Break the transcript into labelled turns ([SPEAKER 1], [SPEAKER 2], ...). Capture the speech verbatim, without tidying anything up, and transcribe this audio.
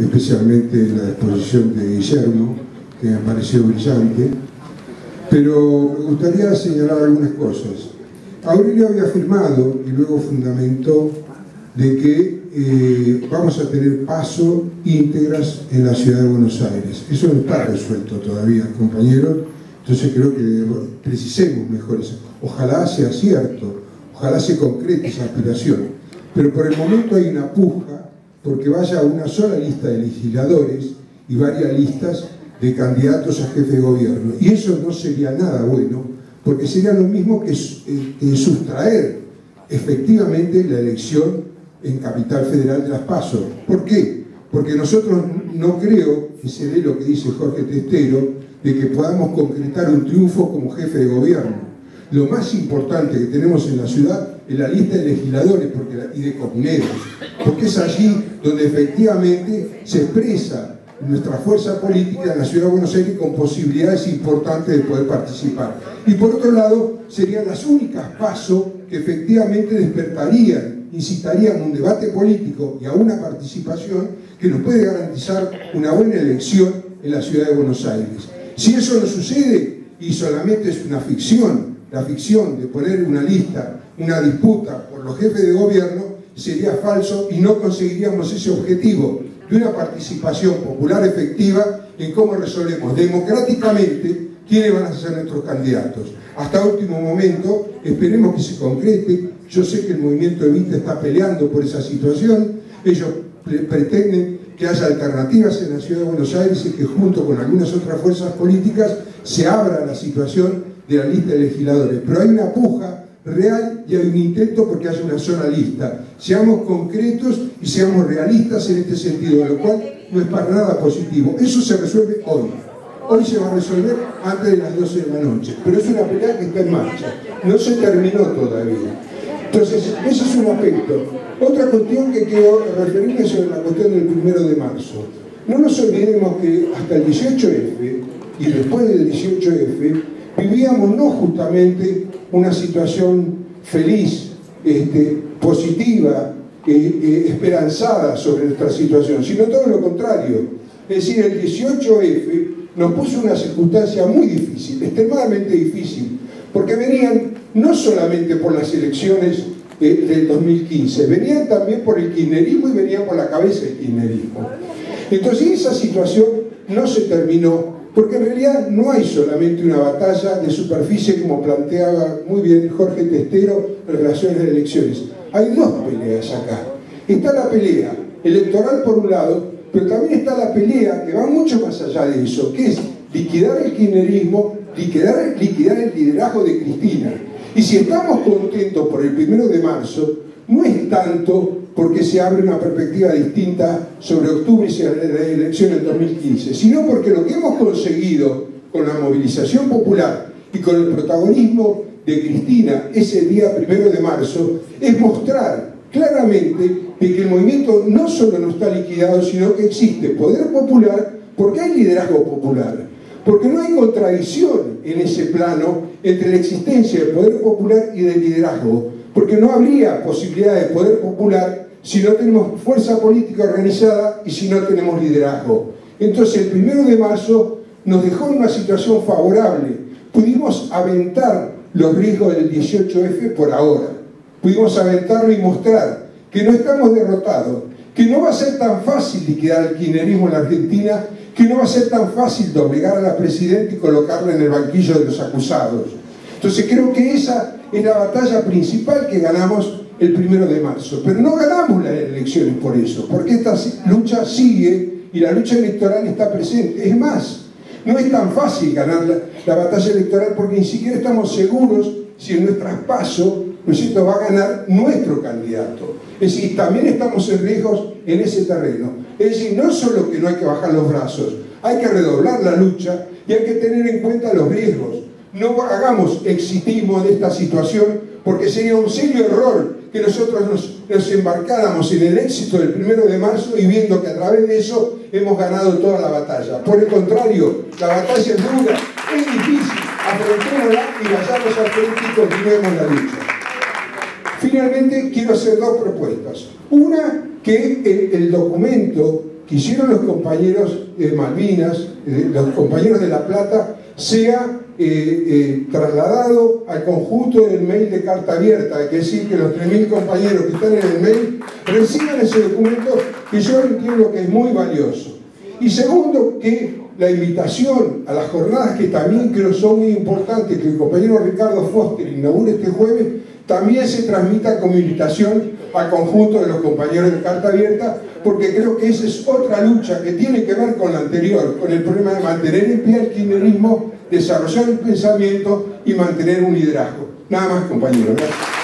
[SPEAKER 1] especialmente la exposición de Guillermo, que me pareció brillante, pero me gustaría señalar algunas cosas. Aurelio había afirmado y luego fundamentó de que eh, vamos a tener paso íntegras en la ciudad de Buenos Aires. Eso no está resuelto todavía, compañeros, entonces creo que precisemos mejor eso. Ojalá sea cierto, ojalá se concrete esa aspiración, pero por el momento hay una puja porque vaya una sola lista de legisladores y varias listas de candidatos a jefe de gobierno, y eso no sería nada bueno, porque sería lo mismo que, eh, que sustraer efectivamente la elección en Capital Federal de las PASO. ¿Por qué? Porque nosotros no creo que se dé lo que dice Jorge Testero, de que podamos concretar un triunfo como jefe de gobierno. Lo más importante que tenemos en la ciudad es la lista de legisladores porque la, y de comuneros, porque es allí donde efectivamente se expresa nuestra fuerza política en la ciudad de Buenos Aires con posibilidades importantes de poder participar. Y por otro lado, serían las únicas pasos que efectivamente despertarían, incitarían a un debate político y a una participación que nos puede garantizar una buena elección en la ciudad de Buenos Aires. Si eso no sucede y solamente es una ficción, la ficción de poner una lista, una disputa por los jefes de gobierno, sería falso y no conseguiríamos ese objetivo de una participación popular efectiva en cómo resolvemos democráticamente quiénes van a ser nuestros candidatos. Hasta último momento, esperemos que se concrete. Yo sé que el movimiento Evita está peleando por esa situación. Ellos pretenden que haya alternativas en la ciudad de Buenos Aires y que junto con algunas otras fuerzas políticas se abra la situación de la lista de legisladores. Pero hay una puja real y hay un intento porque haya una sola lista. Seamos concretos y seamos realistas en este sentido, lo cual no es para nada positivo. Eso se resuelve hoy. Hoy se va a resolver antes de las doce de la noche, pero es una pelea que está en marcha, no se terminó todavía. Entonces, ese es un aspecto. Otra cuestión que quiero referirme sobre la cuestión del primero de marzo. No nos olvidemos que hasta el dieciocho efe y después del dieciocho efe vivíamos no justamente una situación feliz, este, positiva, eh, eh, esperanzada sobre nuestra situación, sino todo lo contrario. Es decir, el dieciocho efe nos puso una circunstancia muy difícil, extremadamente difícil, porque venían no solamente por las elecciones eh, del dos mil quince, venían también por el kirchnerismo y venían por la cabeza del kirchnerismo. Entonces esa situación no se terminó, porque en realidad no hay solamente una batalla de superficie como planteaba muy bien Jorge Testero en relación a las elecciones. Hay dos peleas acá. Está la pelea electoral por un lado, pero también está la pelea que va mucho más allá de eso, que es liquidar el kirchnerismo, liquidar, liquidar el liderazgo de Cristina. Y si estamos contentos por el primero de marzo, no es tanto porque se abre una perspectiva distinta sobre octubre y sobre la elección del dos mil quince, sino porque lo que hemos conseguido con la movilización popular y con el protagonismo de Cristina ese día primero de marzo es mostrar claramente de que el movimiento no solo no está liquidado, sino que existe poder popular porque hay liderazgo popular, porque no hay contradicción en ese plano entre la existencia del poder popular y del liderazgo, porque no habría posibilidad de poder popular si no tenemos fuerza política organizada y si no tenemos liderazgo. Entonces el primero de marzo nos dejó en una situación favorable. Pudimos aventar los riesgos del dieciocho efe por ahora. Pudimos aventarlo y mostrar que no estamos derrotados, que no va a ser tan fácil liquidar el kirchnerismo en la Argentina, que no va a ser tan fácil doblegar a la presidenta y colocarla en el banquillo de los acusados. Entonces creo que esa es la batalla principal que ganamos el primero de marzo. Pero no ganamos las elecciones por eso, porque esta lucha sigue y la lucha electoral está presente. Es más, no es tan fácil ganar la, la batalla electoral porque ni siquiera estamos seguros si en nuestro traspaso, ¿no es cierto?, va a ganar nuestro candidato. Es decir, también estamos en riesgos en ese terreno. Es decir, no solo que no hay que bajar los brazos, hay que redoblar la lucha y hay que tener en cuenta los riesgos. No hagamos exitismo de esta situación, porque sería un serio error que nosotros nos, nos embarcáramos en el éxito del primero de marzo y viendo que a través de eso hemos ganado toda la batalla. Por el contrario, la batalla es dura, es difícil, afrontémosla y vayamos al frente y continuemos la lucha. Finalmente, quiero hacer dos propuestas. Una, que el, el documento que hicieron los compañeros de Malvinas, eh, los compañeros de La Plata, sea eh, eh, trasladado al conjunto del mail de carta abierta, es decir, que los tres mil compañeros que están en el mail reciban ese documento, que yo entiendo que es muy valioso. Y segundo, que la invitación a las jornadas, que también creo son muy importantes, que el compañero Ricardo Foster inaugure este jueves, también se transmita como invitación al conjunto de los compañeros de carta abierta, porque creo que esa es otra lucha que tiene que ver con la anterior, con el problema de mantener en pie el kirchnerismo, desarrollar el pensamiento y mantener un liderazgo. Nada más, compañeros. Gracias.